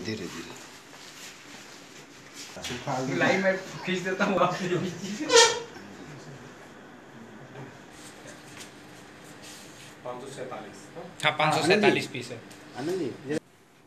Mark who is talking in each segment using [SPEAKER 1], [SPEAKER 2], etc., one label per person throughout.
[SPEAKER 1] धीरे धीरे
[SPEAKER 2] लाइन में खींच देता हूँ आप। हाँ 547 पीस है।
[SPEAKER 3] आनंद जी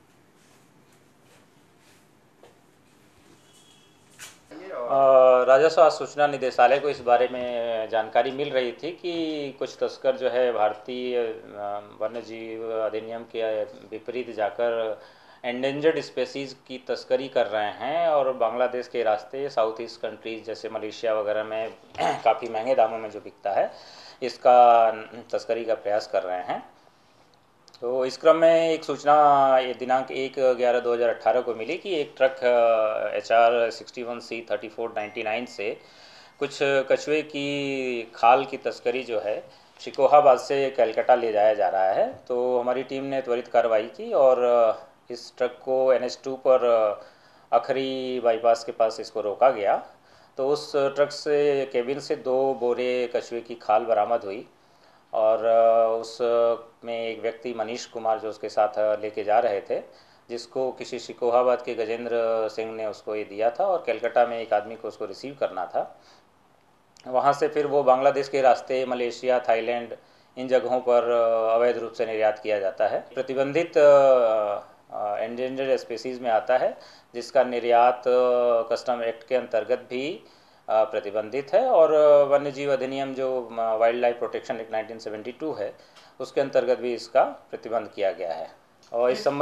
[SPEAKER 4] राजस्व सूचना निदेशालय को इस बारे में जानकारी मिल रही थी कि कुछ तस्कर जो है भारतीय वन्य जीव अधिनियम के विपरीत जाकर एंडेंजर्ड स्पेसीज़ की तस्करी कर रहे हैं और बांग्लादेश के रास्ते साउथ ईस्ट कंट्रीज़ जैसे मलेशिया वगैरह में काफ़ी महंगे दामों में जो बिकता है इसका तस्करी का प्रयास कर रहे हैं। तो इस क्रम में एक सूचना दिनांक 1/11/2018 को मिली कि एक ट्रक HR 61C3499 से कुछ कछुए की खाल की तस्करी जो है शिकोहाबाद से कलकत्ता ले जाया जा रहा है। तो हमारी टीम ने त्वरित कार्रवाई की और इस ट्रक को NH2 पर अखरी बाईपास के पास इसको रोका गया। तो उस ट्रक से केबिन से 2 बोरे कछुए की खाल बरामद हुई और उस में एक व्यक्ति मनीष कुमार जो उसके साथ लेके जा रहे थे, जिसको किसी शिकोहाबाद के गजेंद्र सिंह ने उसको ये दिया था और कलकत्ता में एक आदमी को उसको रिसीव करना था। वहाँ से फिर वो बांग्लादेश के रास्ते मलेशिया, थाईलैंड इन जगहों पर अवैध रूप से निर्यात किया जाता है। प्रतिबंधित एंडेंजर्ड स्पीसीज़ में आता है जिसका निर्यात कस्टम एक्ट के अंतर्गत भी प्रतिबंधित है और वन्य जीव अधिनियम जो वाइल्ड लाइफ प्रोटेक्शन एक्ट 1972 है उसके अंतर्गत भी इसका प्रतिबंध किया गया है। और इस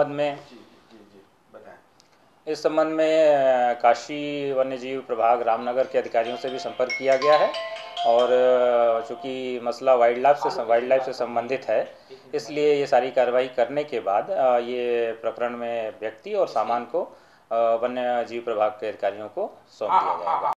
[SPEAKER 4] संबंध में काशी वन्य जीव प्रभाग रामनगर के अधिकारियों से भी संपर्क किया गया है और चूँकि मसला वाइल्ड लाइफ से संबंधित है इसलिए ये सारी कार्रवाई करने के बाद ये प्रकरण में व्यक्ति और सामान को वन्य जीव प्रभाग के अधिकारियों को सौंप दिया जाएगा।